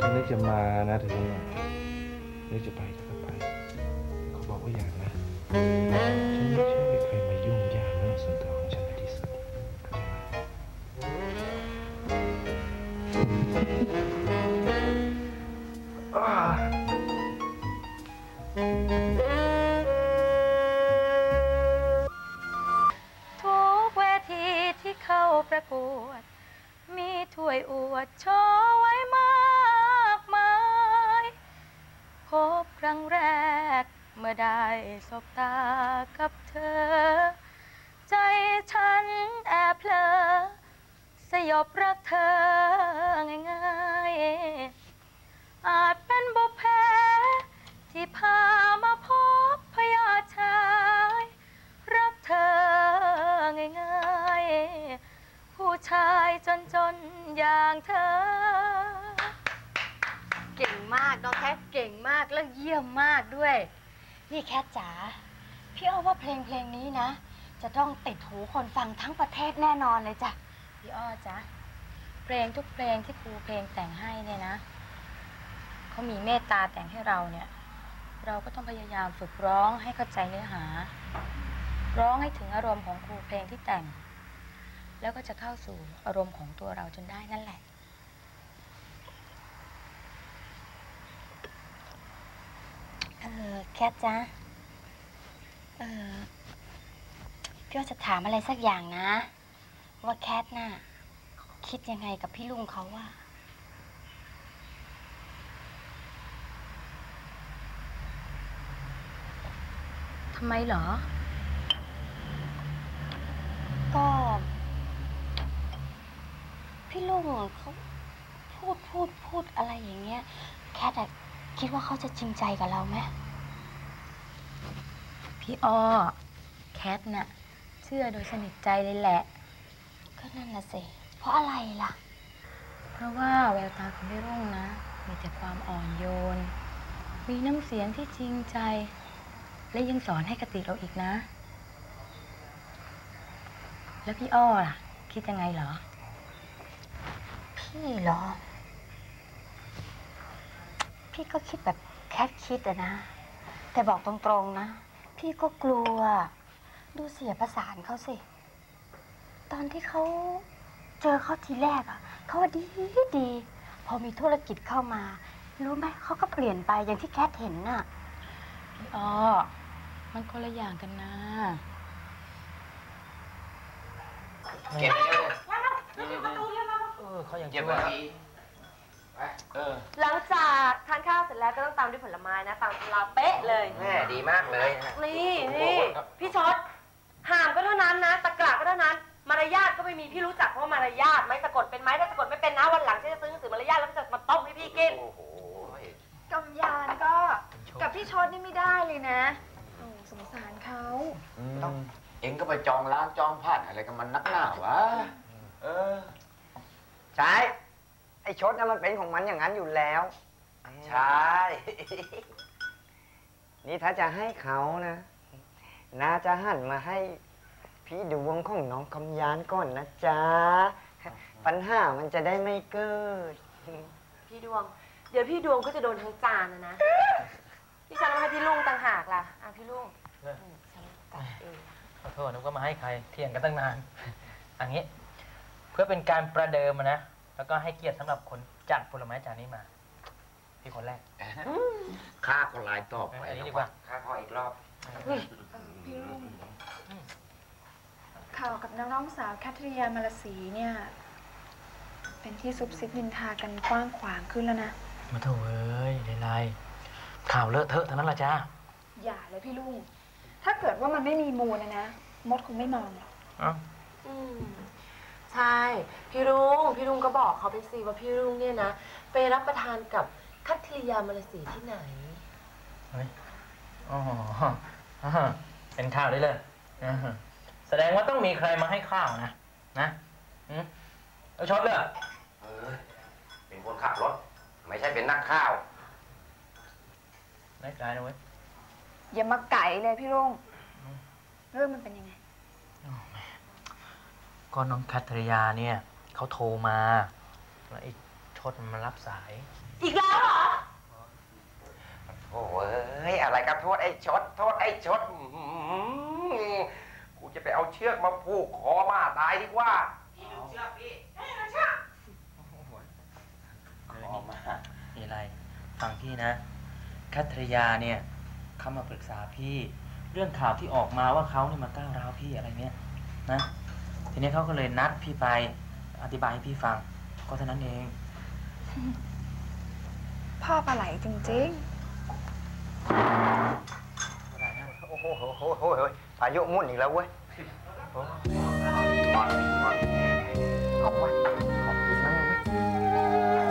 นึกจะมานะถึงนึกจะไปก็ไปเขาบอกว่าอย่างนะฉันไม่ชอบให้ใครมายุ่งยากเรื่องส่วนตัวของฉันในที่สุดเข้าใจไหมทุกเวทีที่เข้าประกวดมีถ้วยอวดโชว์ไว้มากมายพบครั้งแรกเมื่อได้สบตากับเธอใจฉันแอบเพลอสยบรักเธอง่ายๆอาจเป็นบุพเพที่พามาพบพยาชายรักเธอง่ายๆผู้ชายจนอย่างเธอเก่งมากน้องแคทเก่งมากและเยี่ยมมากด้วยนี่แคทจ๋าพี่อ้อว่าเพลงนี้นะจะต้องติดหูคนฟังทั้งประเทศแน่นอนเลยจ้ะพี่อ้อจ๊ะเพลงทุกเพลงที่ครูเพลงแต่งให้เนี่ยนะเขามีเมตตาแต่งให้เราเนี่ยเราก็ต้องพยายามฝึกร้องให้เข้าใจเนื้อหาร้องให้ถึงอารมณ์ของครูเพลงที่แต่งแล้วก็จะเข้าสู่อารมณ์ของตัวเราจนได้นั่นแหละแคทจ๊ะพี่ว่าจะถามอะไรสักอย่างนะว่าแคทน่ะคิดยังไงกับพี่ลุงเขาว่าทำไมเหรอก็พี่ลุงเขาพูดอะไรอย่างเงี้ยแคทคิดว่าเขาจะจริงใจกับเราไหมพี่อ้อแคทน่ะเชื่อโดยสนิทใจเลยแหละก็นั่นน่ะสิเพราะอะไรล่ะเพราะว่าแววตาของพี่รุ่งนะมีแต่ความอ่อนโยนมีน้ำเสียงที่จริงใจและยังสอนให้คติเราอีกนะแล้วพี่อ้อล่ะคิดยังไงเหรอพี่เหรอพี่ก็คิดแบบแคทคิดอะนะแต่บอกตรงๆนะพี่ก็กลัวดูเสียประสานเขาสิตอนที่เขาเจอเขาทีแรกอะเขาว่าดีพอมีธุรกิจเข้ามารู้ไหมเขาก็เปลี่ยนไปอย่างที่แคทเห็นน่ะพี่อ้อมันคนละอย่างกันนะเก็บไปเลยเขาอย่างเก็บไปดีหลังจากทานข้าวเสร็จแล้วก็ต้องตามด้วยผลไม้นะตามเวลาเป๊ะเลยแม่ดีมากเลยนี่พี่ชดห่ามก็เท่านั้นนะตะกร้าก็เท่านั้นมารยาทก็ไม่มีพี่รู้จักเพราะว่ามารยาทไหมสะกดเป็นไหมถ้าสะกดไม่เป็นนะวันหลังฉันจะซื้อหนังสือมารยาทแล้วจะมาต้มให้พี่กินโอ้โหกำยานก็กับพี่ชดนี่ไม่ได้เลยนะสงสารเขาเอ็งก็ไปจองร้านจองผ่านอะไรกันมันนักหนาวะใช่ไอ้ชดน่ะมันเป็นของมันอย่างนั้นอยู่แล้วใช่นี่ถ้าจะให้เขานะน่าจะหันมาให้พี่ดวงของน้องกำยานก่อนนะจ๊ะปัญหามันจะได้ไม่เกิดพี่ดวงเดี๋ยวพี่ดวงก็จะโดนทั้งจานนะพี่ฉันต้องให้พี่ลุงต่างหากล่ะพี่ลุงฉันตัดเองขอโทษนึกว่ามาให้ใครเถียงกันตั้งนานอันนี้เพื่อเป็นการประเดิมนะแล้วก็ให้เกียรติสำหรับคนจัดผลไม้จานนี้มาพี่คนแรกข้าก็ลายตอบไปอันนี้ดีกว่าข้าขออีกรอบพี่ลุงข่าวกับน้องสาวแคทริยามาลสีเนี่ยเป็นที่ซุบซิบนินทากันกว้างขวางขึ้นแล้วนะมาโถเอ้ยไรข่าวเลอะเทอะทั้งนั้นละจ้าอย่าเลยพี่ลุงถ้าเกิดว่ามันไม่มีมูลนะมดคงไม่มองหรอกใช่พี่ลุงก็บอกเขาไปสิว่าพี่ลุงเนี่ยนะไปรับประทานกับคัทริยามาลสีที่ไหนเฮ้ยอ๋อเป็นข่าวได้เลยแสดงว่าต้องมีใครมาให้ข้าวนะแล้วชดเลยเป็นคนขับรถไม่ใช่เป็นนักข้าวได้ใจนะเว้ยอย่ามาไก่เลยพี่ลุงเรื่องมันเป็นยังไงก็น้องแคทริยาเนี่ยเขาโทรมาแล้วไอ้ชชดมันมารับสายอีกแล้วเหรอโอ้ยอะไรกันโทษไอ้ชดโทษไอ้ชดกูจะไปเอาเชือกมาผูกคอมาตายดีกว่าพี่ดึงเชือกพี่เชือกคอมามีอะไรฟังพี่นะคัทริยาเนี่ยเขามาปรึกษาพี่เรื่องข่าวที่ออกมาว่าเขาเนี่ยมาก้าวร้าวพี่อะไรเนี้ยนะทีนี้เขาก็เลยนัดพี่ไปอธิบายให้พี่ฟังก็เท่านั้นเองพ่อปลาไหลจริงๆโอ้โหพายุมุ่นอีกแล้วเว้ยเอาวะขอบคุณมากเว้ย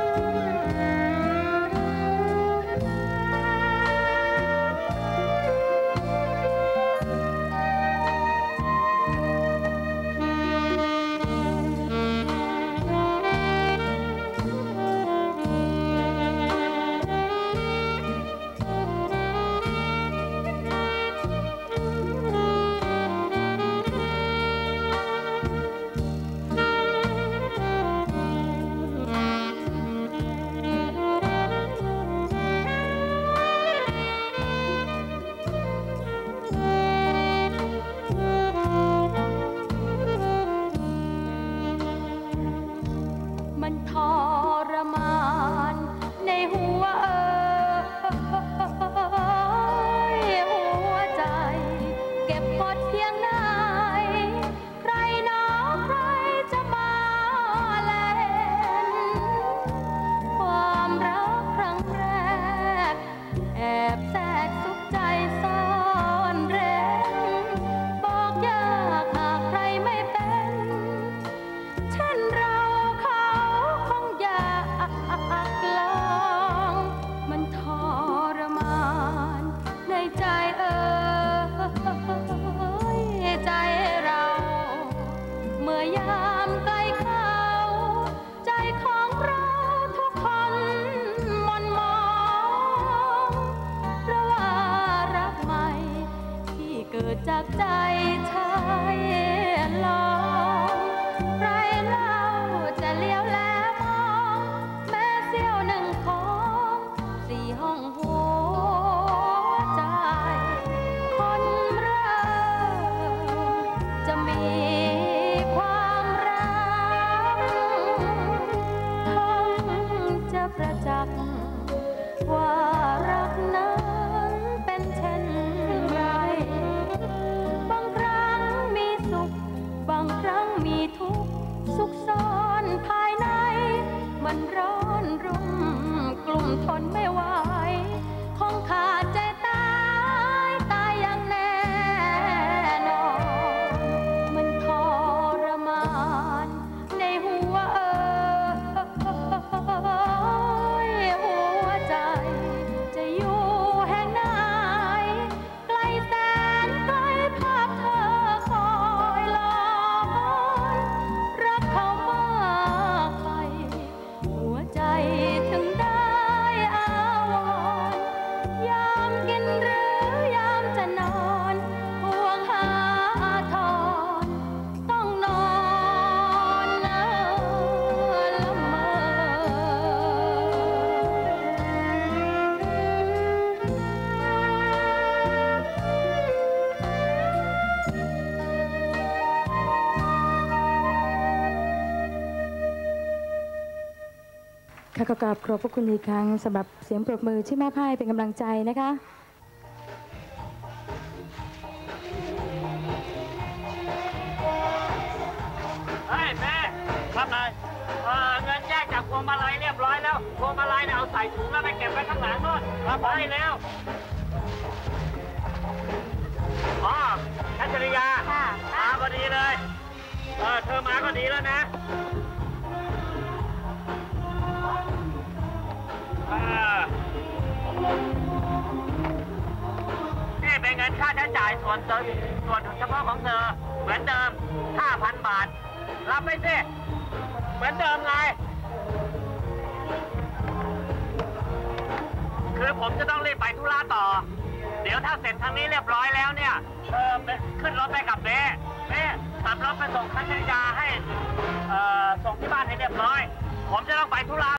มันทรมานในหัวหัวใจเก็บกดเพียงไหนใครหนอใครจะมาแลนความรักครั้งแรกแอบแทรกสุขใจซ่อนเร้นบอกยากหากใครไม่เป็นเช่นเราเขาคงอยากลองมันทรมานในใจใจเราเมื่อยามใกล้เขาใจของเราทุกคนมนมองเพราะว่ารักใหม่ที่เกิดจากใจชายลองใครเล่าจะเลี้ยวแลมองแม้เสี้ยวหนึ่งของสี่ห้องหัวใจคนเราจะมีความรักคงจะประจักษ์ว่ารักนั้นเป็นเช่นไรบางครั้งมีสุขบางครั้งมีทุกข์สุขซ่อนภายในมันร้อนรุ่มกลุ่มทนไม่ไหวคงขาดใจตายอย่างแน่นอนมันทรมานในหัวหัวใจจะอยู่แห่งไหนไกลแสนไกลภาพเธอคอยลอยรักเขามากไปหัวใจถึงได้อาวรณ์ยามกินหรือยามจะนอนห่วงหาทรต้องนอนละเมอค่ะขอบพระคุณอีกครั้งสำหรับเสียงปรบมือที่แม่พายเป็นกำลังใจนะคะเฮ้ยแม่ครับนายเงินแยกจากพวงมาลัยเรียบร้อยแล้วพวงมาลัยเนี่ยเอาใส่ถุงแล้วไปเก็บไว้ข้างหลังโน่นครับไปแล้วอ๋อคัทริยามาพอดีเลยเธอมาก็ดีแล้วนะนี่เป็นเงินค่าใช้จ่ายส่วนเฉพาะของเธอเหมือนเดิม 5,000 บาทรับไปสิเหมือนเดิมไงคือผมจะต้องรีบไปธุระต่อเดี๋ยวถ้าเสร็จทางนี้เรียบร้อยแล้วเนี่ยขึ้นรถไปกับเบ้ขับรถไปส่งคัทริยาให้ส่งที่บ้านให้เรียบร้อยผมจะต้องไปธุระ